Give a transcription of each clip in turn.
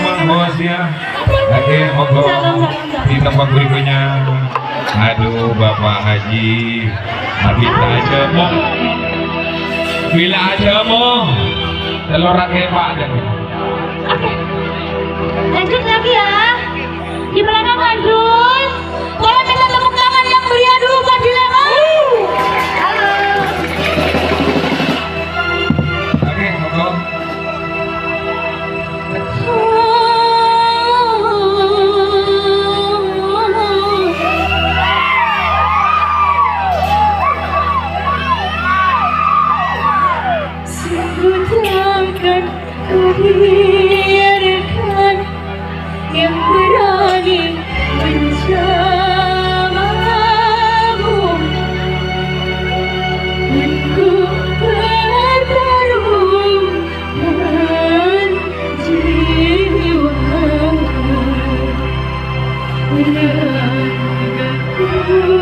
sama bos ya. Oke, monggo di tempat berikutnya. Aduh, Bapak Haji, kita aja mau, bila aja mau, telur rakyat Pak. Lanjut lagi ya. Di belakang lanjut. Boleh minta tepuk tangan yang meriah dulu buat Dilema. Halo. Oke, monggo. Takkan kubiarkan yang berani menjamamu, dan ku bertaruh dengan jiwaku menjagaku.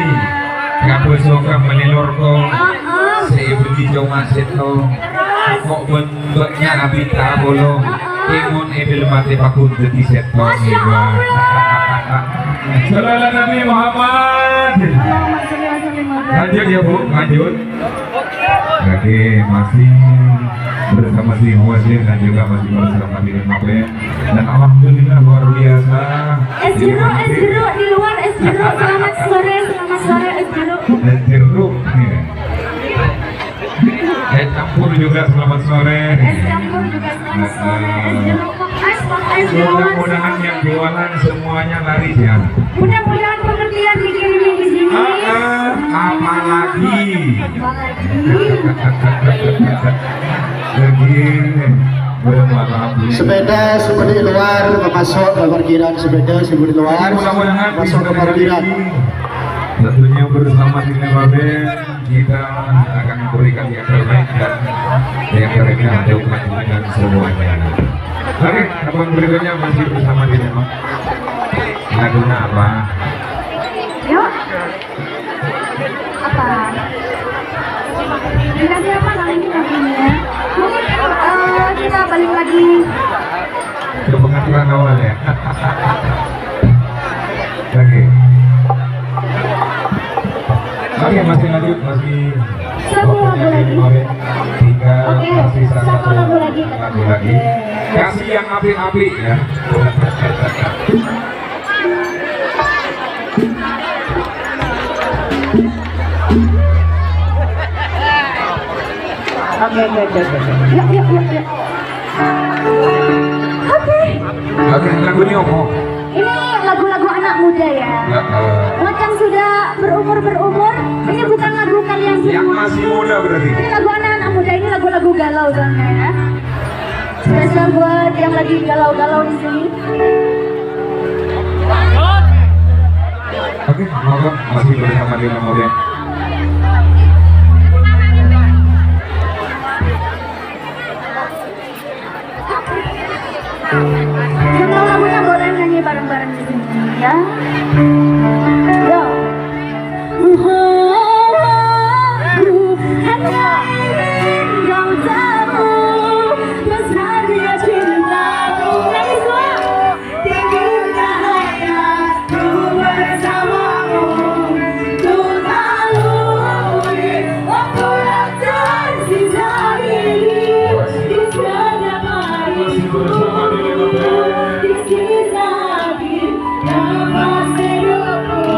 Kapo soka melilor ko. Seibu cuma seto. Kok bentuknya abita bolong. Ingun edil mati pakun deti seto. Salam Nabi Muhammad. Lanjut ya Bu, lanjut. Oke, masih bersama si Muazin dan juga masih bersama diri Mabel. Dan alhamdulillah luar biasa. Es jeruk di luar, es jeruk. Selamat sore es jeruk. Es jeruk. Es campur juga selamat sore. Es campur juga selamat sore. Es jeruk, es jeruk. Mudah-mudahan yang jualan semuanya laris ya. Mudah-mudahan pengertian dikirimnya di sini. Apalagi. Sepeda semua di luar, masuk ke parkiran. Sepeda semua di luar, masuk ke parkiran. Tentunya bersama tim Mabel kita akan memberikan yang terbaik dan yang terbaiknya untuk melanjutkan semuanya. Oke, abang berikutnya masih bersama tim Mabel. Lagunya apa? Yuk. Apa? Dikasih apa kali ini lagunya? Mungkin kita balik lagi. Ke pengaturan awal ya. Oke. Oke, masih lanjut, masih Satu lagu lagi. Tiga, Oke, masih satu lagu lagi. Lagu lagi. Kasih yang api-api ya. Oke. Yuk. Oke, lagu ini apa? Ini lagu-lagu anak muda ya. Macam sudah berumur, ini bukan lagu kalian Yang semua. masih muda berarti. Ini lagu anak-anak muda, ini lagu-lagu galau soalnya ya. Spesial buat yang lagi galau-galau di sini. Oke, monggo masih bersama dengan Mabel. Yang tahu lagunya boleh nyanyi bareng-bareng di sini ya. Yo. Aku hanya ingin kau tahu besarnya cintaku. Nyanyi semua. Tingginya hayatku bersamamu, untuk lalui waktu yang tersisa ini di setiap hariku. Di sisa nafas hidupku.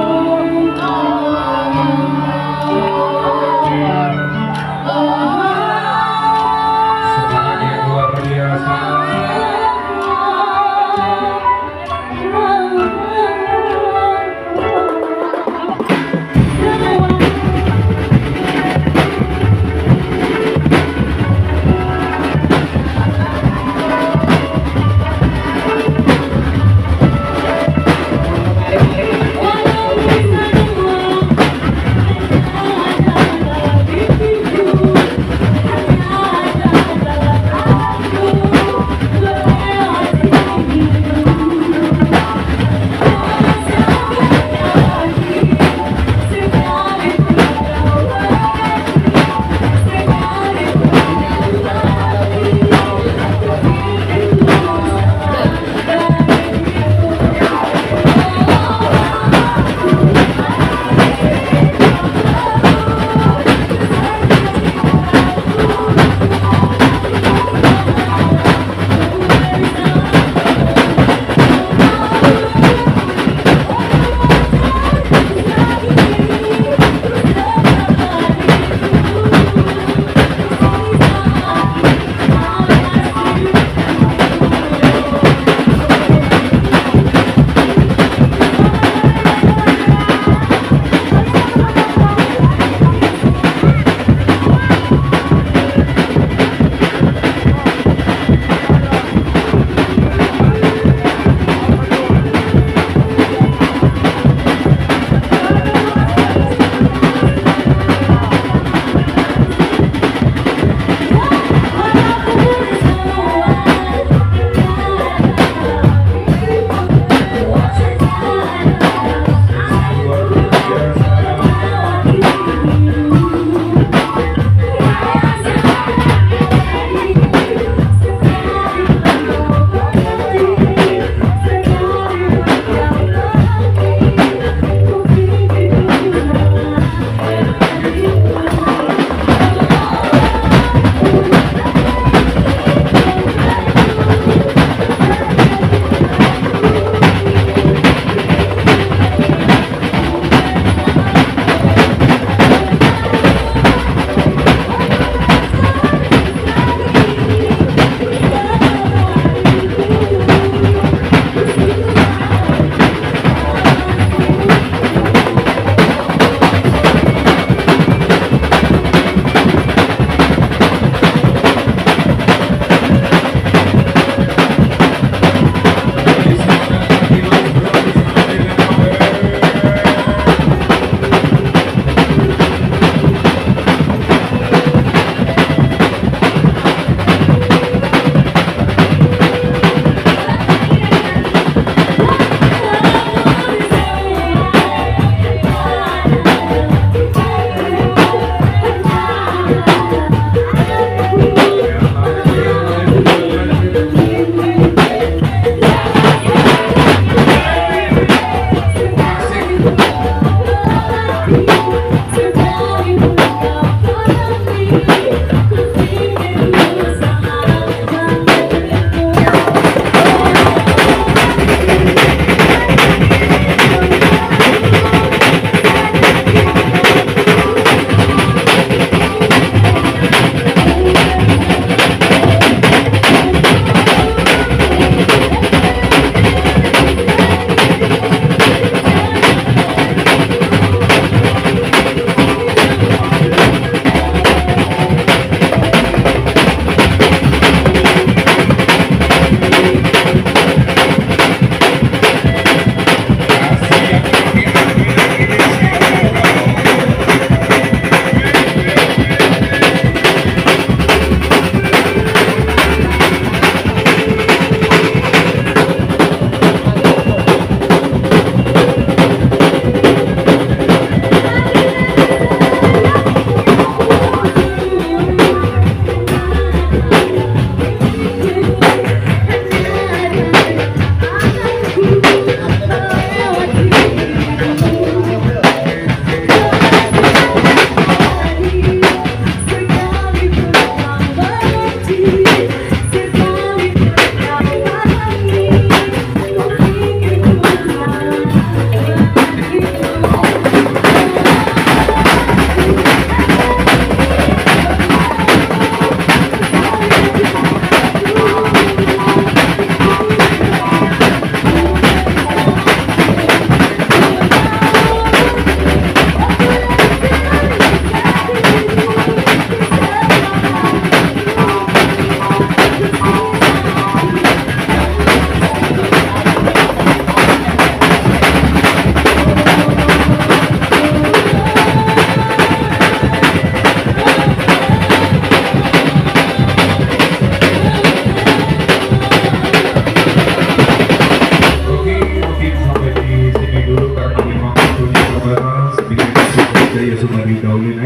digaulin